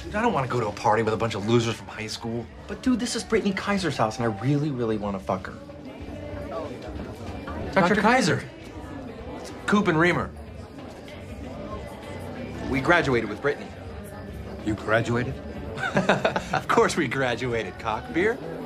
Dude, I don't want to go to a party with a bunch of losers from high school. But dude, this is Brittany Kaiser's house, and I really, really want to fuck her. Dr. Kaiser. It's Coop and Reamer. We graduated with Brittany. You graduated? Of course we graduated, cock. Beer?